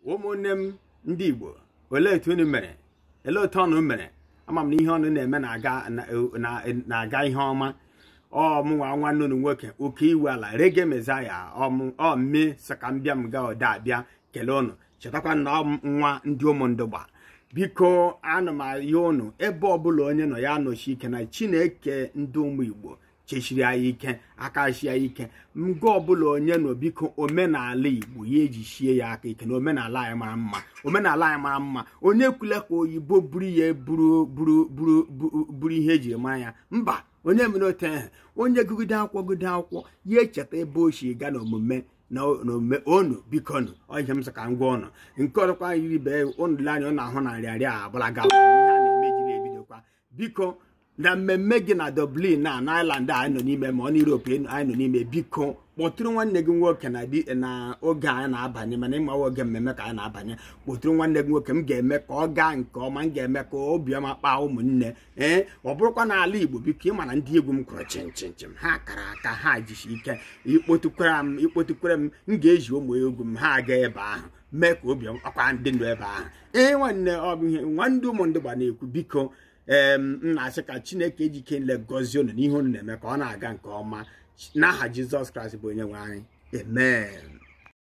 ụmụnne ndị Igbo olee etu unu mere ele otu ọnụ mere ama m na ihe ọnụ na-eme na-aga ihe ọma ọmụnwa nwanne unu nwoke oke iwe ala Reggae Messiah mme sakambịa m ga ọda abịa kelee unu chetakwa na nwa ndị Ųmòndògba biko ana m ayọ unu ebe ọbụla onye nọ ya nọchi ike na Chineke ndị ụmụ Igbo chechiri anyị ike akachi ya ike mgbe ọbụla onye nọ biko omenala Igbo ya ejichie ya aka ike na omenala anyị mara mma onye kwule ka oyibo buru ya buru ihe ejiri mara ya mba onye mere otu ehe onye gụgide akwụkwọ ya echeta ebe ochie ga n'omume onu biko nụ ọhịa m sị ka ngwa ọnụ nke ọzọkwa yiri be unu le anya ọ na-ahụ na nrịarịa agbalaga ihe a na-eme ebidokwa biko na mmemme gị na Dublin na Ireland anyị nọ n'ime ma ọ na Europe anyị nọ n'ime biko kpọtụrụ nwanne gị nwoke na oge anyị na-abanye mana ịma oge mmemme ka anyị na-abanye kpọtụrụ nwanne gị nwoke m ga-eme ka ọ gaa nke ọma m ga-eme ka obiọma kpaa ụmụnne ọ bụrụkwa n'ala Igbo biko ịma na ndị egwu m kụrụ chim ha kara aka ha jishi ike ikpotukwere m ga-eji ụmụ egwu m ha aga ebe ahụ mee ka obiọma kpakwa ndị ndụ ebe ahụ nwanne ọ bụ ihe nwanne Ųmòndògba na-ekwu biko m na-asị ka Chineke ejike nlegozie unu n'ihe unu na-eme ka ọ na-aga nke ọma n'aha Jizọs Kraịst bụ onye nwe anyị amen.